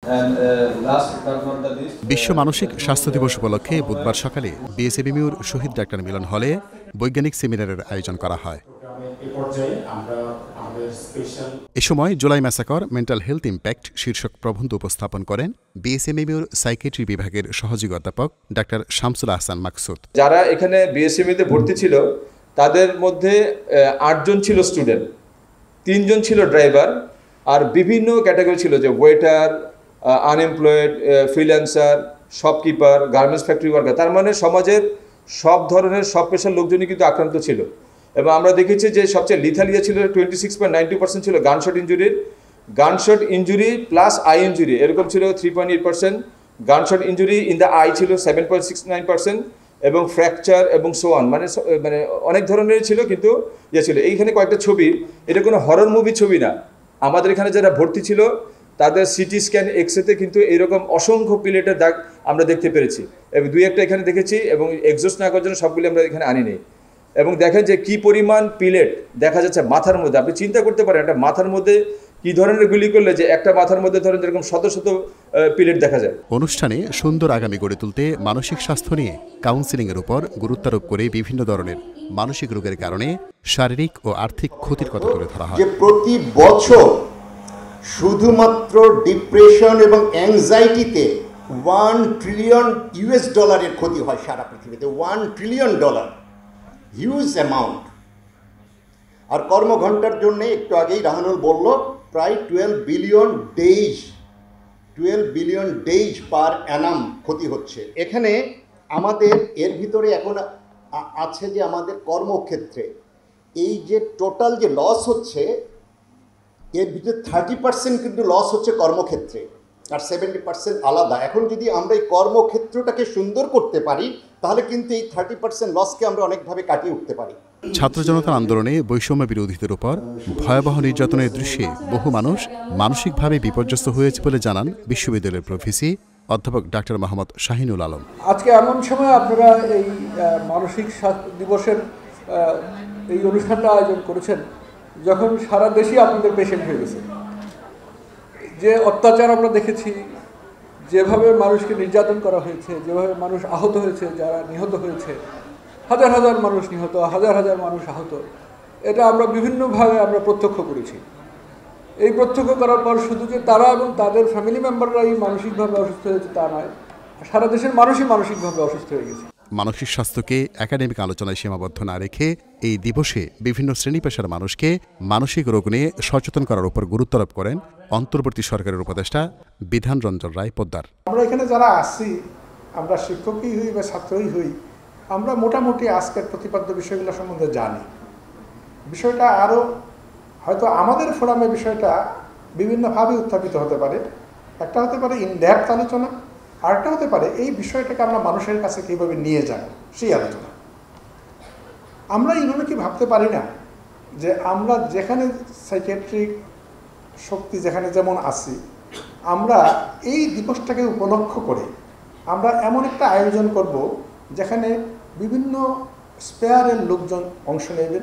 বিশ্ব মানসিক স্বাস্থ্য দিবস উপলক্ষে বুধবার সকালে বিএসএবিমিউর শহীদ ডাক্তার মিলন হলে বৈজ্ঞানিক সেমিনারের আয়োজন করা হয়। এ সময় July massacre mental health impact শীর্ষক প্রবন্ধ উপস্থাপন করেন বিএসএবিমিউর সাইকিয়াট্রি বিভাগের সহযোগী অধ্যাপক ডাক্তার শামসুল আহসান মাকসুদ। যারা এখানে বিএসএবিতে ভর্তি ছিল তাদের মধ্যে 8 জন ছিল স্টুডেন্ট, 3 জন ছিল ড্রাইভার, আর বিভিন্ন ক্যাটাগরি ছিল, যে waiter, unemployed, freelancer, shopkeeper, garments factory worker. তার মানে সমাজের সব ধরনের সব পেশার লোকজনই কিন্তু আক্রান্ত ছিল। এবং আমরা দেখেছি যে সবচেয়ে লিথাল ছিল 26.90% ছিল gunshot injury plus eye injury, এরকম ছিল 3.8%। Gunshot injury in the eye ছিল 7.69%, এবং ফ্র্যাকচার এবং সোয়ান মানে অনেক ধরনের ছিল, কিন্তু ছিল। এইখানে কয়েকটা ছবি, এটা কোনো হরর মুভি ছবি না। আমাদের এখানে যারা ভর্তি ছিল তাদের সিটি স্ক্যান, এক্সরেতে কিন্তু এরকম অসংখ্য পিলেটের দাগ আমরা দেখতে পেরেছি, এবং 2-1টা এখানে দেখেছি, এবং এক্সজস্ট না করার জন্য সবগুলি আমরা এখানে আনি নেই। এবং দেখেন যে কি পরিমাণ পিলেট দেখা যাচ্ছে মাথার মধ্যে। আপনি চিন্তা করতে পারেন একটা মাথার মধ্যে কি ধরনের গুলি করলে যে একটা মাথার মধ্যে ধরেন এরকম শত শত পিলেট দেখা যায়। অনুষ্ঠানে সুন্দর আগামী গড়ে তুলতে মানসিক স্বাস্থ্য নিয়ে কাউন্সেলিংয়ের উপর গুরুত্বারোপ করে বিভিন্ন ধরনের মানসিক রোগের কারণে শারীরিক ও আর্থিক ক্ষতির কথা তুলে ধরা হয়। যে প্রতি বছর শুধুমাত্র ডিপ্রেশন এবং অ্যাংজাইটিতে $1 ট্রিলিয়ন ক্ষতি হয় সারা পৃথিবীতে। $1 ট্রিলিয়ন, হিউজ অ্যামাউন্ট। আর কর্মঘণ্টার জন্য একটু আগেই রাহানুল বলল প্রায় 12 বিলিয়ন ডেজ পার অ্যানাম ক্ষতি হচ্ছে। এখানে আমাদের এর ভিতরে এখন আছে যে আমাদের কর্মক্ষেত্রে এই যে টোটাল যে লস হচ্ছে, এর ভিতরে 30% কিন্তু লস হচ্ছে কর্মক্ষেত্রে, আর 70% আলাদা। এখন যদি আমরা এই কর্মক্ষেত্রটাকে সুন্দর করতে পারি তাহলে কিন্তু এই 30% লসকে আমরা অনেকভাবে কাটিয়ে উঠতে পারি। ছাত্র জনতার আন্দোলনে বৈষম্য বিরোধীদের উপর ভয়াবহ নির্যাতনের দৃশ্যে বহু মানুষ মানসিকভাবে বিপর্যস্ত হয়েছে বলে জানান বিশ্ববিদ্যালয়ের প্রফেসি অধ্যাপক ডাক্তার মোহাম্মদ শাহিনুল আলম। আজকে এমন সময় আপনারা এই মানসিক দিবসের এই অনুষ্ঠানটা আয়োজন করেছেন যখন সারা দেশই আপনাদের পেশেন্ট হয়ে গেছে। যে অত্যাচার আমরা দেখেছি, যেভাবে মানুষকে নির্যাতন করা হয়েছে, যেভাবে মানুষ আহত হয়েছে, যারা নিহত হয়েছে, হাজার হাজার মানুষ নিহত, হাজার হাজার মানুষ আহত, এটা আমরা বিভিন্নভাবে আমরা প্রত্যক্ষ করেছি। এই প্রত্যক্ষ করার পর শুধু যে তারা এবং তাদের ফ্যামিলি মেম্বাররাই মানসিকভাবে অসুস্থ হয়েছে তা নয়, সারা দেশের মানুষই মানসিকভাবে অসুস্থ হয়ে গেছে। মানসিক স্বাস্থ্যকে একাডেমিক আলোচনায় সীমাবদ্ধ না রেখে এই দিবসে বিভিন্ন শ্রেণী পেশার মানুষকে মানসিক রোগ নিয়ে সচেতন করার উপর গুরুত্বারোপ করেন অন্তর্বর্তী সরকারের উপদেষ্টা বিধান রঞ্জন রায় পোদ্দার। আমরা এখানে যারা আসছি, আমরা শিক্ষকই হই বা ছাত্রই হই, আমরা মোটামুটি আজকের প্রতিপাদ্য বিষয়গুলো সম্বন্ধে জানি। বিষয়টা আরও হয়তো আমাদের ফোরামে বিষয়টা বিভিন্নভাবে উত্থাপিত হতে পারে। একটা হতে পারে ইনডেপথ আলোচনা, আরেকটা হতে পারে এই বিষয়টাকে আমরা মানুষের কাছে কীভাবে নিয়ে যাব সেই আলোচনা। আমরা এইভাবে কি ভাবতে পারি না যে আমরা যেখানে সাইকিয়াট্রিক শক্তি যেখানে যেমন আছি, আমরা এই দিবসটাকে উপলক্ষ করে আমরা এমন একটা আয়োজন করব যেখানে বিভিন্ন স্পেয়ারের লোকজন অংশ নেবেন।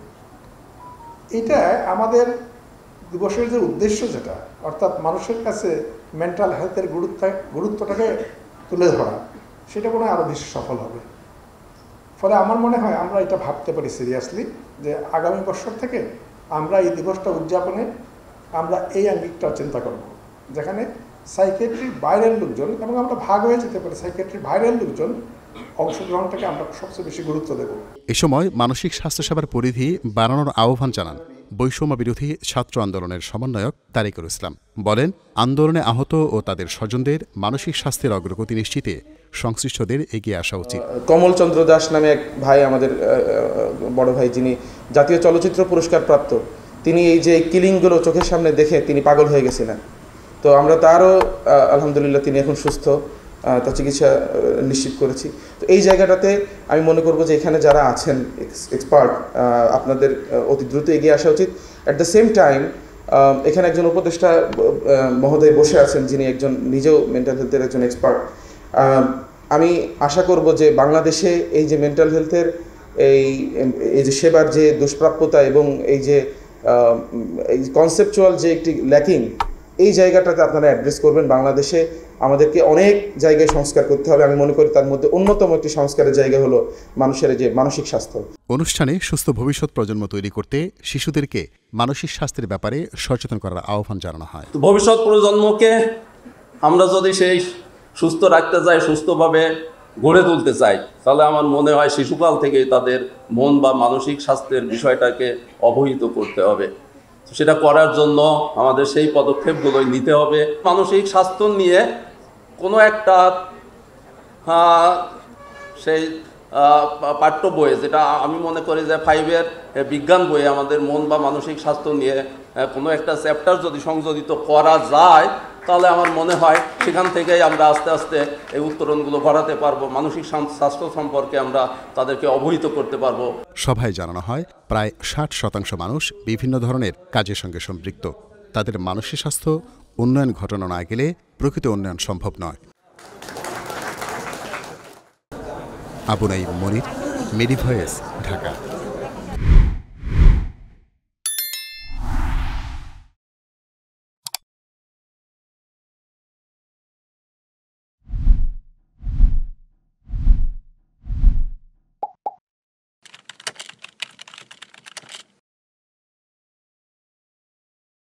এটা আমাদের দিবসের যে উদ্দেশ্য, যেটা অর্থাৎ মানুষের কাছে মেন্টাল হেলথের গুরুত্বটাকে তুলে ধরা, সেটা মনে হয় আরও বেশি সফল হবে। ফলে আমার মনে হয় আমরা এটা ভাবতে পারি সিরিয়াসলি যে আগামী বছর থেকে আমরা এই দিবসটা উদযাপনে আমরা এই আঙ্গিকটা চিন্তা করব, যেখানে সাইকিয়াট্রির বাইরের লোকজন, এবং আমরা ভাগ হয়ে যেতে পারি, সাইকিয়াট্রির বাইরের লোকজন অংশগ্রহণটাকে আমরা সবচেয়ে বেশি গুরুত্ব দেব। এ সময় মানসিক স্বাস্থ্যসেবার পরিধি বাড়ানোর আহ্বান জানান বৈষম্য বিরোধী ছাত্র আন্দোলনের সমন্বয়ক তারিকুল ইসলাম। বলেন, আন্দোলনে আহত ও তাদের স্বজনদের মানসিক স্বাস্থ্যের অগ্রগতি নিশ্চিতে সংশ্লিষ্টদের এগিয়ে আসা উচিত। কমল চন্দ্র দাস নামে এক ভাই, আমাদের বড় ভাই, যিনি জাতীয় চলচ্চিত্র পুরস্কার প্রাপ্ত, তিনি এই যে কিলিংগুলো চোখের সামনে দেখে তিনি পাগল হয়ে গেছিলেন। তো আমরা তারও আলহামদুলিল্লাহ তিনি এখন সুস্থ, তার চিকিৎসা নিশ্চিত করেছি। তো এই জায়গাটাতে আমি মনে করব যে এখানে যারা আছেন এক্সপার্ট, আপনাদের অতি দ্রুত এগিয়ে আসা উচিত। অ্যাট দ্য সেম টাইম এখানে একজন উপদেষ্টা মহোদয় বসে আছেন, যিনি একজন নিজেও মেন্টাল হেলথের একজন এক্সপার্ট। আমি আশা করব যে বাংলাদেশে এই যে মেন্টাল হেলথের এই যে সেবার যে দুষ্প্রাপ্যতা এবং এই যে কনসেপচুয়াল যে একটি ল্যাকিং, এই জায়গাটাতে আপনারা অ্যাড্রেস করবেন। বাংলাদেশে আমাদেরকে অনেক জায়গায় সংস্কার করতে হবে। আমি মনে করি তার মধ্যে অন্যতম একটি সংস্কারের জায়গা হলো মানুষের যে মানসিক স্বাস্থ্য। অনুষ্ঠানে সুস্থ ভবিষ্যৎ প্রজন্ম তৈরি করতে শিশুদেরকে মানসিক স্বাস্থ্যের ব্যাপারে সচেতন করার আহ্বান জানানো হয়। ভবিষ্যৎ প্রজন্মকে আমরা যদি সেই সুস্থ রাখতে চাই, সুস্থভাবে গড়ে তুলতে চাই, তাহলে আমার মনে হয় শিশুকাল থেকেই তাদের মন বা মানসিক স্বাস্থ্যের বিষয়টাকে অবহিত করতে হবে। সেটা করার জন্য আমাদের সেই পদক্ষেপগুলোই নিতে হবে। মানসিক স্বাস্থ্য নিয়ে কোনো একটা সেই পাঠ্য বইয়ে, যেটা আমি মনে করি যে 5-এর বিজ্ঞান বইয়ে আমাদের মন বা মানসিক স্বাস্থ্য নিয়ে কোনো একটা চ্যাপ্টার যদি সংযোজিত করা যায়, তাহলে আমার মনে হয় সেখান থেকেই আমরা আস্তে আস্তে এই উত্তরণগুলো ঘটাতে পারবো। মানসিক স্বাস্থ্য সম্পর্কে আমরা তাদেরকে অবহিত করতে পারবো। সভায় জানানো হয় প্রায় 60% মানুষ বিভিন্ন ধরনের কাজের সঙ্গে সম্পৃক্ত। তাদের মানসিক স্বাস্থ্য উন্নয়ন ঘটানো না গেলে প্রকৃত উন্নয়ন সম্ভব নয়। আবু নাঈম মনির, মেডিভয়েস, ঢাকা।